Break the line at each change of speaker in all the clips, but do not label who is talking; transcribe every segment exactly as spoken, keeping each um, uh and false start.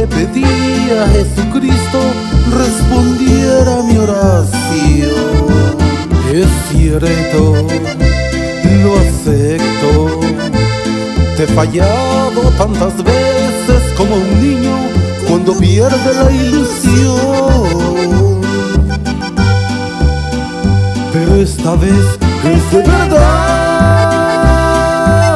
pedí a Jesucristo respondiera mi oración. Es cierto, lo acepto, te he fallado tantas veces como un niño cuando pierde la ilusión. Pero esta vez es de verdad,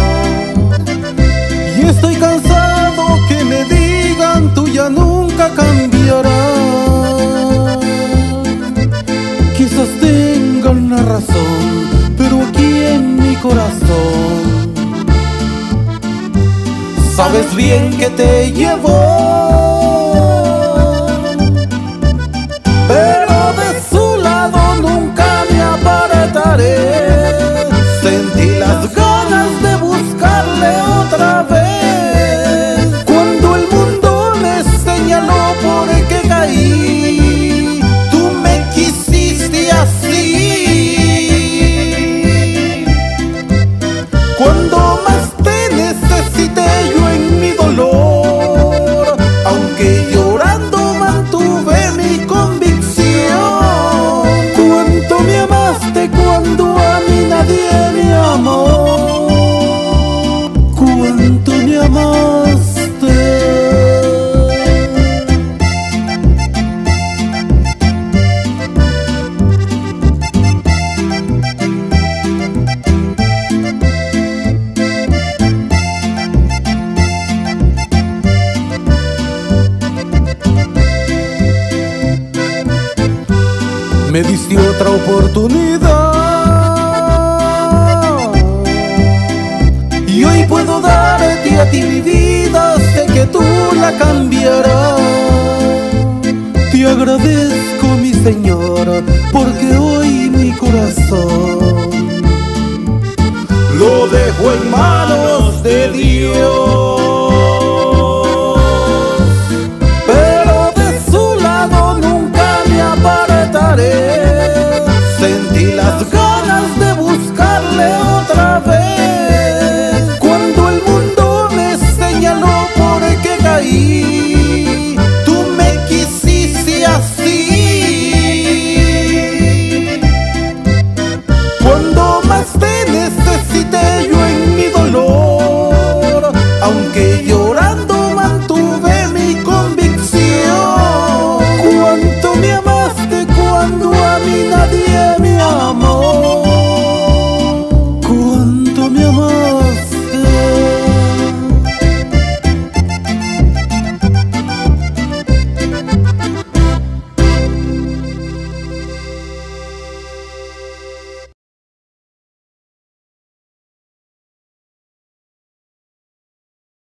y estoy cansado que me digan tú ya nunca cambiarás. Quizás tengan la razón, pero aquí en mi corazón sabes bien que te llevó, pero de su lado nunca me apartaré. Sentí las ganas de buscarle otra vez. Cuando el mundo me señaló por que caí, tú me quisiste así. Cuando más te necesité yo en mi dolor, aunque llorando mantuve mi convicción. Cuánto me amaste cuando a mí nadie me amó. Cuánto me amaste. Me diste otra oportunidad y hoy puedo darte a ti mi vida. Sé que tú la cambiarás.